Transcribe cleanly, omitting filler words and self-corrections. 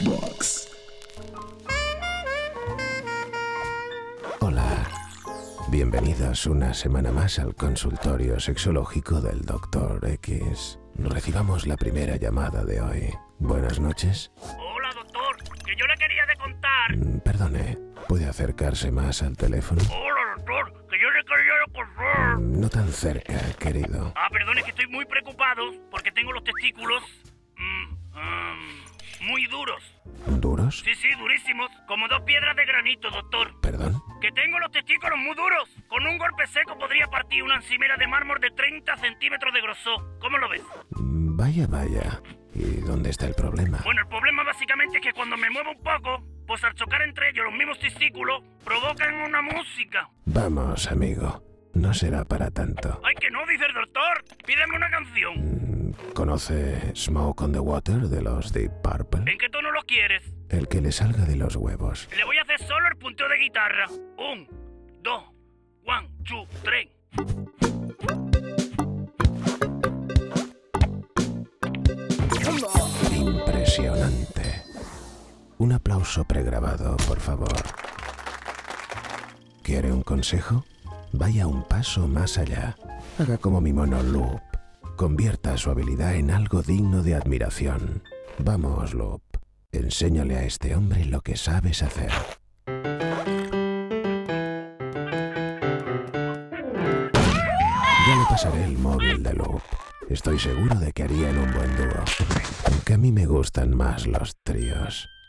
Box. Hola. Bienvenidos una semana más al consultorio sexológico del Dr. X. Recibamos la primera llamada de hoy. Buenas noches. Hola, doctor, que yo le quería de contar. Perdone, ¿puede acercarse más al teléfono? Hola, doctor, que yo le quería de contar. No tan cerca, querido. Perdón, es que estoy muy preocupado porque tengo los testículos muy duros. ¿Duros? Sí, durísimos, como 2 piedras de granito, doctor. ¿Perdón? Que tengo los testículos muy duros. Con un golpe seco podría partir una encimera de mármol de 30 centímetros de grosor. ¿Cómo lo ves? Vaya. ¿Y dónde está el problema? Bueno, el problema básicamente es que cuando me muevo un poco, pues al chocar entre ellos los mismos testículos, provocan una música. Vamos, amigo. No será para tanto. ¡Ay, que no, dice el doctor! ¡Pídeme una canción! ¿Conoce Smoke on the Water de los Deep Purple? ¿En qué tono lo quieres? El que le salga de los huevos. Le voy a hacer solo el punteo de guitarra. 1, 2, 1, 2, 3. Impresionante. Un aplauso pregrabado, por favor. ¿Quiere un consejo? Vaya un paso más allá. Haga como mi mono Loop. Convierta su habilidad en algo digno de admiración. Vamos, Loop. Enséñale a este hombre lo que sabes hacer. Ya le pasaré el móvil de Loop. Estoy seguro de que harían un buen dúo. Aunque a mí me gustan más los tríos.